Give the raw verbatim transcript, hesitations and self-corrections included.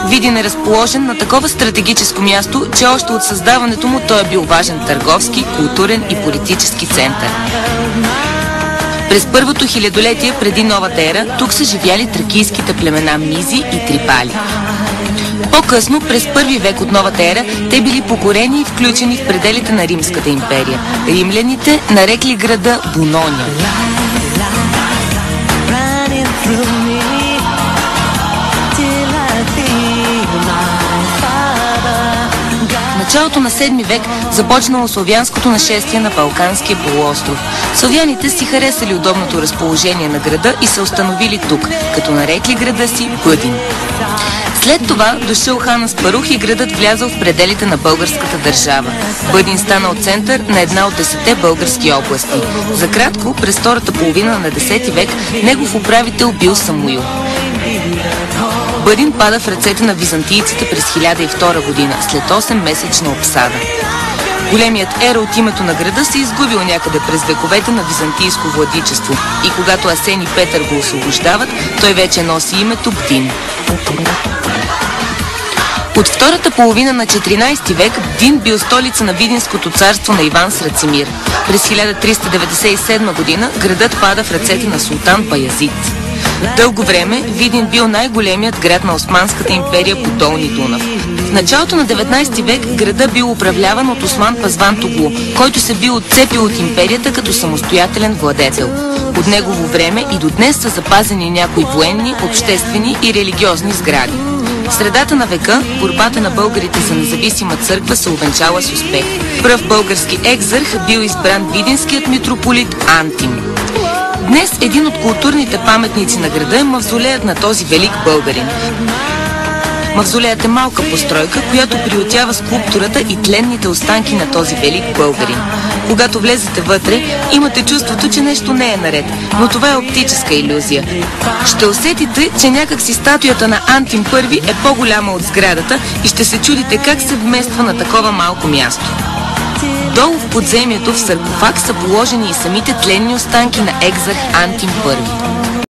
Видин е разположен на такова стратегическо място, че още от създаването му той е бил важен търговски, културен и политически център. През първото хилядолетие преди новата ера тук са живяли тракийските племена Мизи и Трипали. По-късно, през първи век от новата ера, те били покорени и включени в пределите на Римската империя. Римляните нарекли града Бонония. В началото на седми век започнало славянското нашествие на Балканския полуостров. Славяните си харесали удобното разположение на града и се установили тук, като нарекли града си Бъдин. След това дошъл хан Аспарух и градът влязъл в пределите на българската държава. Бъдин станал център на една от десетте български области. За кратко, през втората половина на десети век, негов управител бил Самуил. Бъдин пада в ръцете на византийците през хиляда и втора година, след осем месечна обсада. Големият ера от името на града се изгубил някъде през вековете на византийско владичество и когато Асен и Петър го освобождават, той вече носи името Бдин. От втората половина на четиринайсети век Бдин бил столица на Видинското царство на Иван Срацимир. През хиляда триста деветдесет и седма година градът пада в ръцете на султан Баязид. Дълго време Видин бил най-големият град на Османската империя по долни Дунав. В началото на деветнайсети век града бил управляван от Осман Пазван Тоглу, който се бил отцепил от империята като самостоятелен владетел. От негово време и до днес са запазени някои военни, обществени и религиозни сгради. В средата на века борбата на българите за независима църква се увенчала с успех. Пръв български екзарх бил избран видинският митрополит Антим. Днес един от културните паметници на града е мавзолеят на този велик българин. Мавзолеят е малка постройка, която приютява скулптурата и тленните останки на този велик българин. Когато влезете вътре, имате чувството, че нещо не е наред, но това е оптическа илюзия. Ще усетите, че някак си статуята на Антим Първи е по-голяма от сградата и ще се чудите как се вмества на такова малко място. Долу в подземието в саркофаг са положени и самите тленни останки на екзарх Антим Първи.